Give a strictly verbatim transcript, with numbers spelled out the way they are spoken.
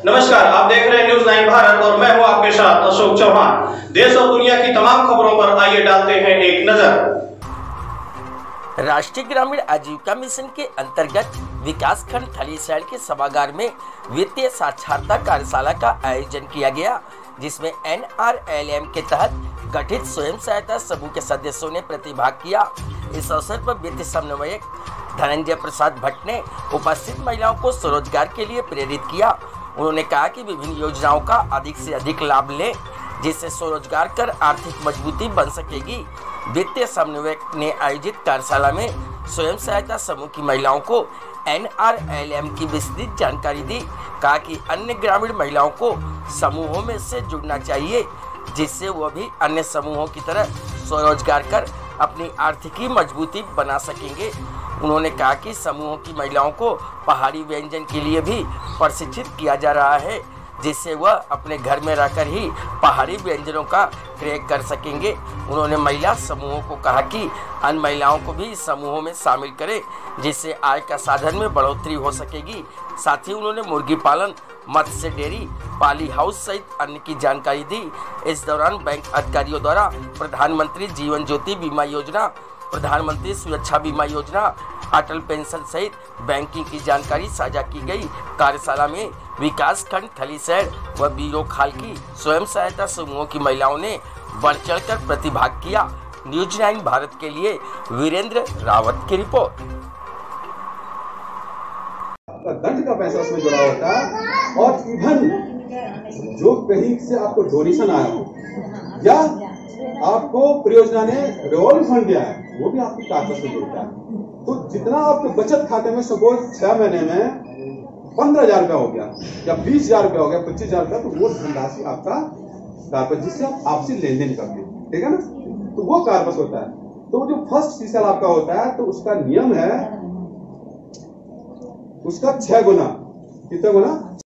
नमस्कार, आप देख रहे हैं न्यूज़ नाइन भारत और मैं हूं आपके साथ अशोक चौहान। देश और दुनिया की तमाम खबरों पर आइए डालते हैं एक नजर। राष्ट्रीय ग्रामीण आजीविका मिशन के अंतर्गत विकासखंड थलीसैंण के सभागार में वित्तीय साक्षरता कार्यशाला का आयोजन किया गया, जिसमें एन आर एल एम के तहत गठित स्वयं सहायता समूह के सदस्यों ने प्रतिभाग किया। इस अवसर पर वित्त समन्वयक धनंजय प्रसाद भट्ट ने उपस्थित महिलाओं को स्वरोजगार के लिए प्रेरित किया। उन्होंने कहा कि विभिन्न योजनाओं का अधिक से अधिक लाभ लें, जिससे स्वरोजगार कर आर्थिक मजबूती बन सकेगी। वित्तीय समन्वयक ने आयोजित कार्यशाला में स्वयं सहायता समूह की महिलाओं को एन आर एल एम की विस्तृत जानकारी दी। कहा कि अन्य ग्रामीण महिलाओं को समूहों में से जुड़ना चाहिए, जिससे वह भी अन्य समूहों की तरह स्वरोजगार कर अपनी आर्थिकी मजबूती बना सकेंगे। उन्होंने कहा कि समूहों की महिलाओं को पहाड़ी व्यंजन के लिए भी प्रशिक्षित किया जा रहा है, जिससे वह अपने घर में रहकर ही पहाड़ी व्यंजनों का क्रय कर सकेंगे। उन्होंने महिला समूहों को कहा कि अन्य महिलाओं को भी समूहों में शामिल करें, जिससे आय का साधन में बढ़ोतरी हो सकेगी। साथ ही उन्होंने मुर्गी पालन, मत्स्य डेयरी, पाली हाउस सहित अन्य की जानकारी दी। इस दौरान बैंक अधिकारियों द्वारा प्रधानमंत्री जीवन ज्योति बीमा योजना, प्रधानमंत्री सुरक्षा बीमा योजना, अटल पेंशन सहित बैंकिंग की जानकारी साझा की गई। कार्यशाला में विकास खंड थलीसैंण व बीरो खाल की स्वयं सहायता समूहों की महिलाओं ने बढ़ चढ़कर प्रतिभाग किया। न्यूज़ नाइन भारत के लिए वीरेंद्र रावत की रिपोर्ट। दंड का पैसा उसमें जुड़ा होता है, और इवन जो कहीं से आपको डोनेशन आया हो या आपको परियोजना ने रिवॉल्विंग फंड दिया है, वो भी आपकी कागज से जुड़ता है। तो जितना आपके बचत खाते में सपोज छह महीने में पंद्रह हजार रुपया हो गया या बीस हजार रुपया हो गया, पच्चीस हजार रुपया, तो वो धनराशि आपका कार्पस, जिससे आप आपसी लेन देन करते हैं, ठीक है ना, तो वो कार्पस होता है। तो जो फर्स्ट सीसल आपका होता है, तो उसका नियम है उसका छह गुना, कितना गुना